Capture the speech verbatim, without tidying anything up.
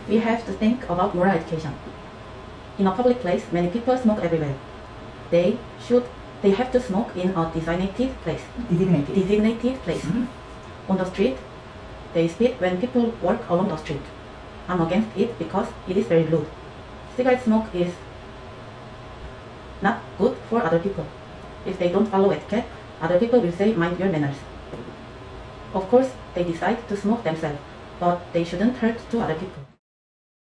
We have to think about moral education. In a public place, many people smoke everywhere. They should, they have to smoke in a designated place. Designated. Designated place. Mm-hmm. On the street, they spit when people walk along the street. I'm against it because it is very rude. Cigarette smoke is not good for other people. If they don't follow etiquette, other people will say, mind your manners. Of course, they decide to smoke themselves, but they shouldn't hurt to other people.